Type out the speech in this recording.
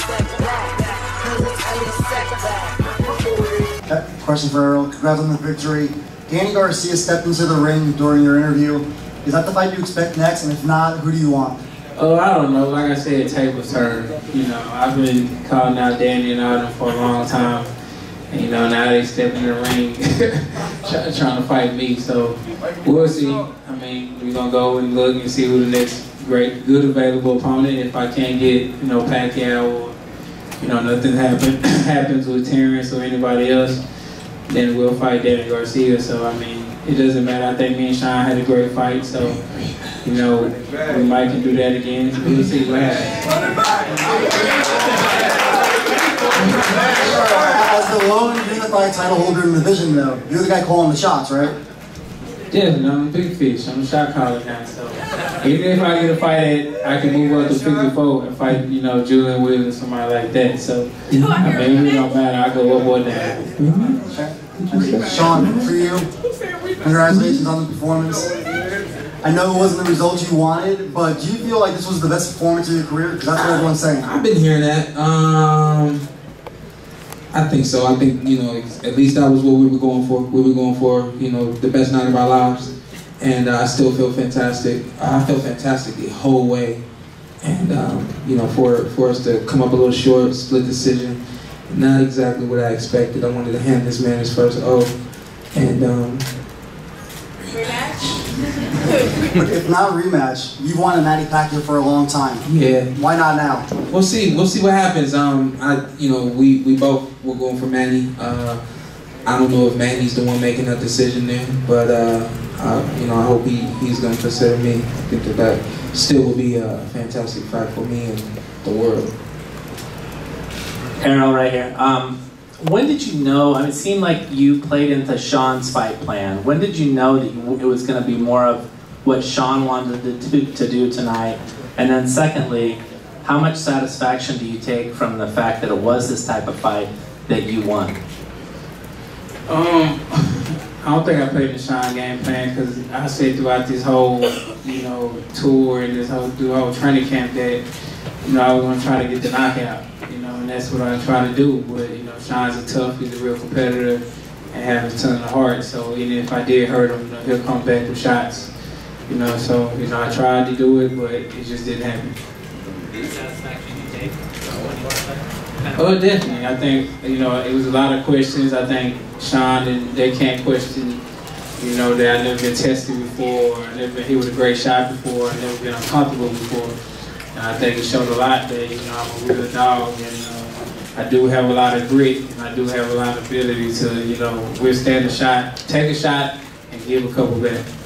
Question for Errol. Congrats on the victory. Danny Garcia stepped into the ring during your interview. Is that the fight you expect next? And if not, who do you want? Oh, I don't know. Like I said, tables turn. You know, I've been calling out Danny and all them for a long time. And, you know, now they step in the ring trying to fight me. So we'll see. I mean, we're going to go and look and see who the next good available opponent. If I can't get, you know, Pacquiao or, you know, nothing happens with Terrence or anybody else, then we'll fight Danny Garcia. So, I mean, it doesn't matter. I think me and Sean had a great fight. So, you know, we might can do that again. We'll see what happens. As the lone unified title holder in the division, though, you're the guy calling the shots, right? Definitely, I'm a big fish. I'm a shot caller now, so even if I get a fight I can move up to 54 and fight, you know, Julian Williams or somebody like that. So, I mean, it don't matter. I go up or down. Sean, for you, congratulations on the performance. I know it wasn't the result you wanted, but do you feel like this was the best performance of your career? Because that's what everyone's saying. I've been hearing that. I think so. I think, you know, at least that was what we were going for. We were going for, you know, the best night of our lives. And I still feel fantastic. I felt fantastic the whole way. And, you know, for us to come up a little short, split decision, not exactly what I expected. I wanted to hand this man his first O. And, rematch? If not rematch, you've wanted Manny Pacquiao for a long time. Yeah. Why not now? We'll see. We'll see what happens. You know, we both were going for Manny. I don't know if Manny's the one making that decision there, but you know, I hope he's going to consider me. I think that still will be a fantastic fight for me and the world. Errol, right here. When did you know? I mean, it seemed like you played into Sean's fight plan. When did you know that it was going to be more of what Sean wanted to do tonight? And then secondly, how much satisfaction do you take from the fact that it was this type of fight that you won? I don't think I played the Sean game plan because I said throughout this whole, you know, tour and this whole training camp that, you know, I was going to try to get the knockout, you know, and that's what I try to do. But, you know, Sean's a tough, he's a real competitor and has a ton of heart. So even if I did hurt him, you know, he'll come back with shots, you know. So, you know, I tried to do it, but it just didn't happen. The satisfaction you take when you won? Oh, definitely. I think, you know, it was a lot of questions. I think Sean, and they can't question, you know, that I've never been tested before, I've never been hit with a great shot before, I've never been uncomfortable before. And I think it showed a lot that, you know, I'm a real dog, and I do have a lot of grit, and I do have a lot of ability to, you know, withstand a shot, take a shot, and give a couple back.